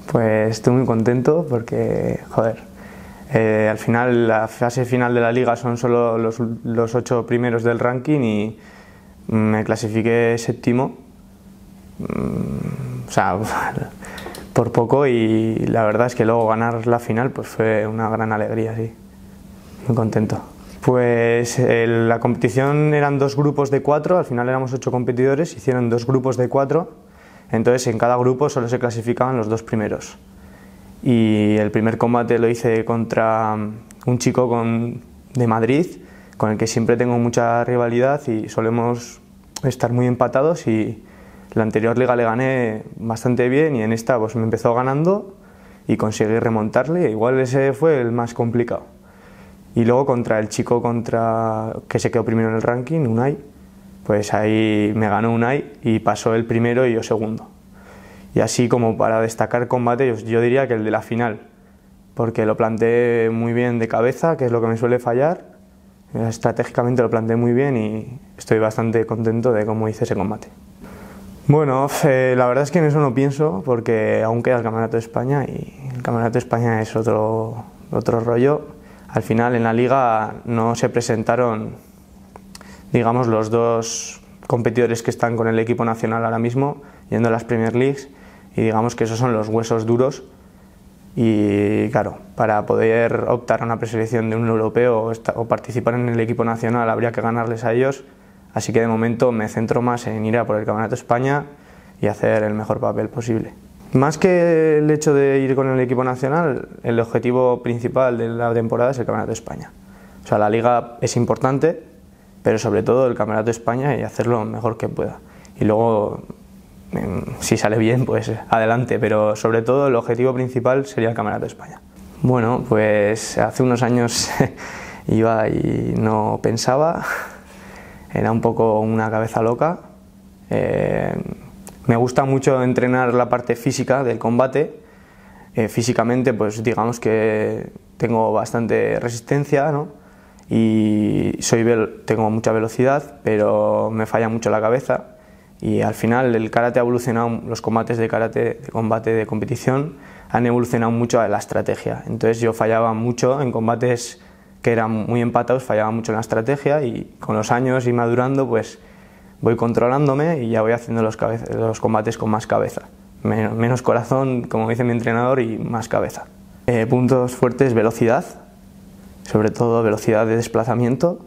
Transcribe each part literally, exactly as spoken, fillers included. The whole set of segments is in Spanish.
Pues estoy muy contento porque, joder, eh, al final la fase final de la liga son solo los, los ocho primeros del ranking y me clasifiqué séptimo, o sea, por poco, y la verdad es que luego ganar la final pues fue una gran alegría, sí, muy contento. Pues eh, la competición eran dos grupos de cuatro, al final éramos ocho competidores, hicieron dos grupos de cuatro, entonces en cada grupo solo se clasificaban los dos primeros. Y el primer combate lo hice contra un chico con, de Madrid, con el que siempre tengo mucha rivalidad y solemos estar muy empatados, y la anterior liga le gané bastante bien y en esta pues me empezó ganando y conseguí remontarle, igual ese fue el más complicado. Y luego contra el chico contra que se quedó primero en el ranking, Unai, pues ahí me ganó Unai y pasó el primero y yo segundo. Y así como para destacar combate, yo, yo diría que el de la final, porque lo planteé muy bien de cabeza, que es lo que me suele fallar, estratégicamente lo planteé muy bien y estoy bastante contento de cómo hice ese combate. Bueno, eh, la verdad es que en eso no pienso, porque aún queda el Campeonato de España y el Campeonato de España es otro, otro rollo. Al final en la liga no se presentaron, digamos, los dos competidores que están con el equipo nacional ahora mismo, yendo a las Premier Leagues, y digamos que esos son los huesos duros. Y claro, para poder optar a una preselección de un europeo o, esta, o participar en el equipo nacional habría que ganarles a ellos, así que de momento me centro más en ir a por el Campeonato de España y hacer el mejor papel posible. Más que el hecho de ir con el equipo nacional, el objetivo principal de la temporada es el Campeonato de España. O sea, la liga es importante, pero sobre todo el Campeonato de España y hacerlo lo mejor que pueda. Y luego, si sale bien, pues adelante, pero sobre todo el objetivo principal sería el Campeonato de España. Bueno, pues hace unos años iba y no pensaba, era un poco una cabeza loca. Eh, Me gusta mucho entrenar la parte física del combate. Eh, físicamente, pues digamos que tengo bastante resistencia, ¿no? Y soy tengo mucha velocidad, pero me falla mucho la cabeza. Y al final el karate ha evolucionado, los combates de karate, de combate, de competición, han evolucionado mucho a la estrategia. Entonces yo fallaba mucho en combates que eran muy empatados, fallaba mucho en la estrategia, y con los años y madurando, pues voy controlándome y ya voy haciendo los, los combates con más cabeza. Menos, menos corazón, como dice mi entrenador, y más cabeza. Eh, puntos fuertes: velocidad, sobre todo velocidad de desplazamiento,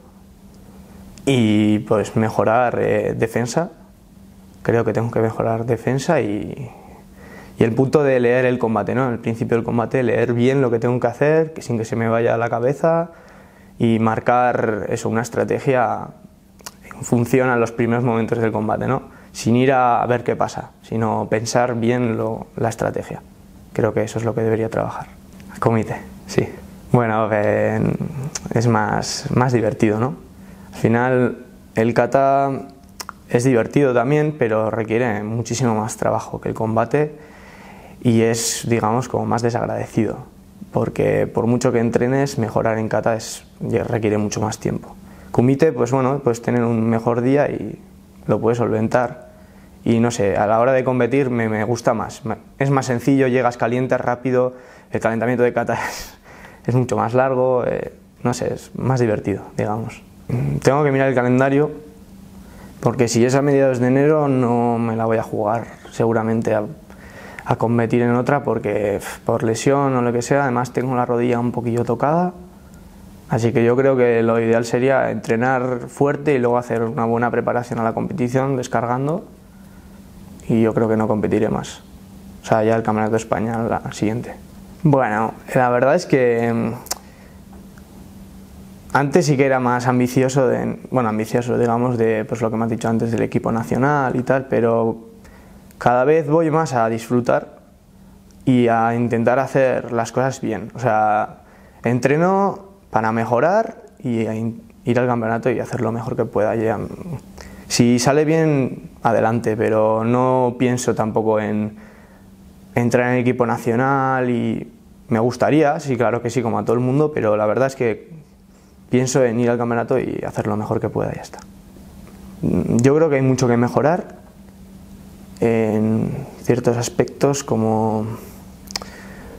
y pues mejorar eh, defensa. Creo que tengo que mejorar defensa y, y el punto de leer el combate, ¿no? El principio del combate, leer bien lo que tengo que hacer, que sin que se me vaya a la cabeza, y marcar eso, una estrategia funciona en los primeros momentos del combate, ¿no? Sin ir a ver qué pasa, sino pensar bien lo, la estrategia. Creo que eso es lo que debería trabajar. El comité, sí. Bueno, eh, es más, más divertido, ¿no? Al final el kata es divertido también, pero requiere muchísimo más trabajo que el combate y es, digamos, como más desagradecido, porque por mucho que entrenes, mejorar en kata es, requiere mucho más tiempo. Kumite, pues bueno, puedes tener un mejor día y lo puedes solventar. Y no sé, a la hora de competir me, me gusta más. Es más sencillo, llegas caliente, rápido, el calentamiento de kata es, es mucho más largo, eh, no sé, es más divertido, digamos. Tengo que mirar el calendario, porque si es a mediados de enero no me la voy a jugar seguramente a, a competir en otra, porque por lesión o lo que sea, además tengo la rodilla un poquillo tocada. Así que yo creo que lo ideal sería entrenar fuerte y luego hacer una buena preparación a la competición, descargando, y yo creo que no competiré más. O sea, ya el Campeonato de España, la siguiente. Bueno, la verdad es que antes sí que era más ambicioso, de, bueno, ambicioso, digamos, de pues lo que me has dicho antes del equipo nacional y tal, pero cada vez voy más a disfrutar y a intentar hacer las cosas bien. O sea, entreno para mejorar y ir al campeonato y hacer lo mejor que pueda. Si sale bien, adelante, pero no pienso tampoco en entrar en el equipo nacional, y me gustaría, sí, claro que sí, como a todo el mundo, pero la verdad es que pienso en ir al campeonato y hacer lo mejor que pueda y ya está. Yo creo que hay mucho que mejorar en ciertos aspectos, como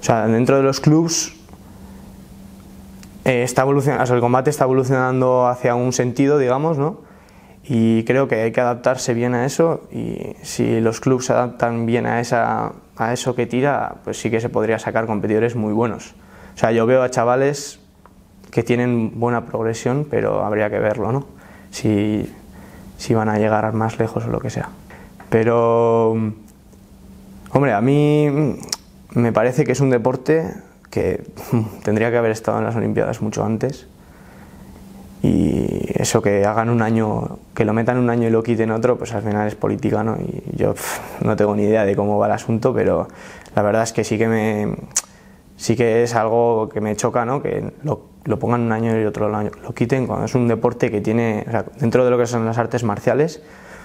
O sea, dentro de los clubs eh, está evolucionando, o sea, el combate está evolucionando hacia un sentido, digamos, ¿no? Y creo que hay que adaptarse bien a eso, y si los clubs se adaptan bien a, esa, a eso que tira, pues sí que se podría sacar competidores muy buenos. O sea, yo veo a chavales que tienen buena progresión, pero habría que verlo, ¿no? Si, si van a llegar más lejos o lo que sea. Pero, hombre, a mí me parece que es un deporte que tendría que haber estado en las Olimpiadas mucho antes, y eso que hagan un año, que lo metan un año y lo quiten otro, pues al final es política, ¿no? Y yo pff, no tengo ni idea de cómo va el asunto, pero la verdad es que sí que me sí que es algo que me choca, ¿no? Que lo, lo pongan un año y otro año lo quiten, cuando es un deporte que tiene, o sea, dentro de lo que son las artes marciales,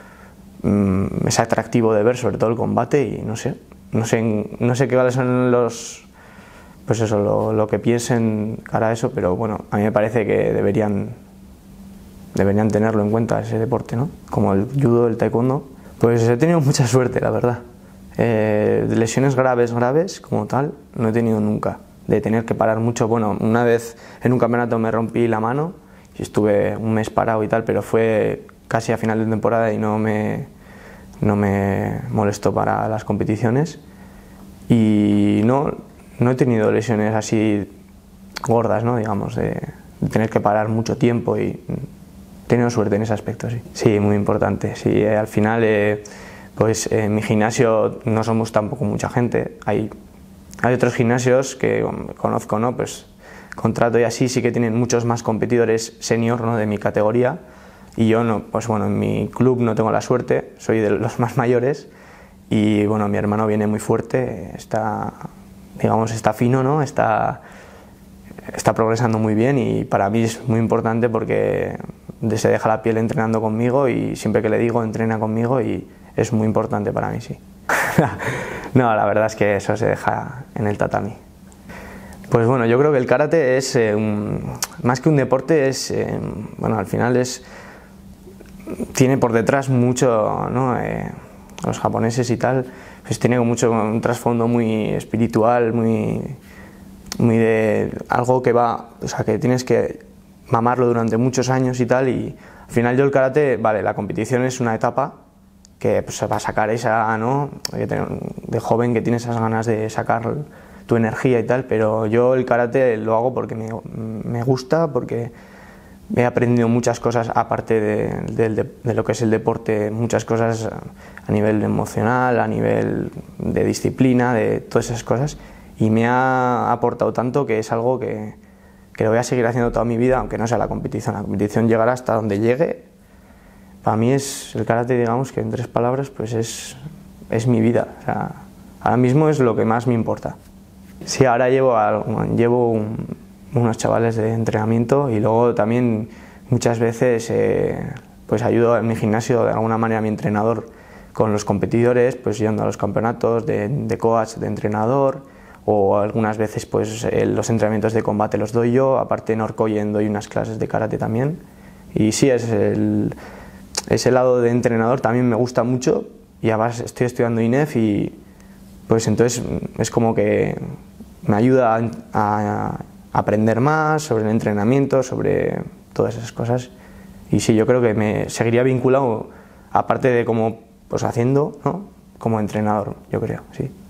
mmm, es atractivo de ver, sobre todo el combate, y no sé, no sé, no sé qué cuáles son los, pues eso, lo, lo que piensen cara a eso, pero bueno, a mí me parece que deberían deberían tenerlo en cuenta ese deporte, ¿no? Como el judo, el taekwondo. Pues he tenido mucha suerte, la verdad. Eh, de lesiones graves, graves, como tal, no he tenido nunca. De tener que parar mucho, bueno, una vez en un campeonato me rompí la mano y estuve un mes parado y tal, pero fue casi a final de temporada y no me, no me molestó para las competiciones. Y no, no he tenido lesiones así gordas, ¿no? Digamos, de, de tener que parar mucho tiempo, y he tenido suerte en ese aspecto, sí. Sí, muy importante. Sí, eh, al final, eh, pues en mi gimnasio no somos tampoco mucha gente. Hay, hay otros gimnasios que conozco, ¿no? Pues contrato y así, sí que tienen muchos más competidores senior, ¿no? De mi categoría, y yo no, pues bueno, en mi club no tengo la suerte, soy de los más mayores, y bueno, mi hermano viene muy fuerte, está, digamos, está fino, ¿no? Está, está progresando muy bien, y para mí es muy importante porque se deja la piel entrenando conmigo, y siempre que le digo entrena conmigo, y es muy importante para mí, sí. No, la verdad es que eso se deja en el tatami. Pues bueno, yo creo que el karate es, eh, un, más que un deporte, es, eh, bueno, al final es, tiene por detrás mucho, ¿no? Eh, los japoneses y tal, pues tiene mucho, un trasfondo muy espiritual, muy, muy de algo que va, o sea, que tienes que mamarlo durante muchos años y tal, y al final yo el karate, vale, la competición es una etapa que pues, va a sacar esa, ¿no? De joven, que tienes esas ganas de sacar tu energía y tal, pero yo el karate lo hago porque me, me gusta, porque he aprendido muchas cosas aparte de, de, de, de lo que es el deporte, muchas cosas a nivel emocional, a nivel de disciplina, de todas esas cosas, y me ha aportado tanto que es algo que, que lo voy a seguir haciendo toda mi vida, aunque no sea la competición. La competición llegará hasta donde llegue. Para mí es el karate, digamos, que en tres palabras, pues es, es mi vida. O sea, ahora mismo es lo que más me importa. Sí, ahora llevo, a, llevo un, unos chavales de entrenamiento, y luego también muchas veces eh, pues ayudo en mi gimnasio de alguna manera a mi entrenador con los competidores, pues yendo a los campeonatos de, de coach, de entrenador, o algunas veces pues eh, los entrenamientos de combate los doy yo, aparte en Orcoyen doy unas clases de karate también. Y sí, es el, ese lado de entrenador también me gusta mucho, y además estoy estudiando I N E F, y pues entonces es como que me ayuda a, a aprender más sobre el entrenamiento, sobre todas esas cosas. Y sí, yo creo que me seguiría vinculado, aparte de como pues haciendo, ¿no? Como entrenador, yo creo, sí.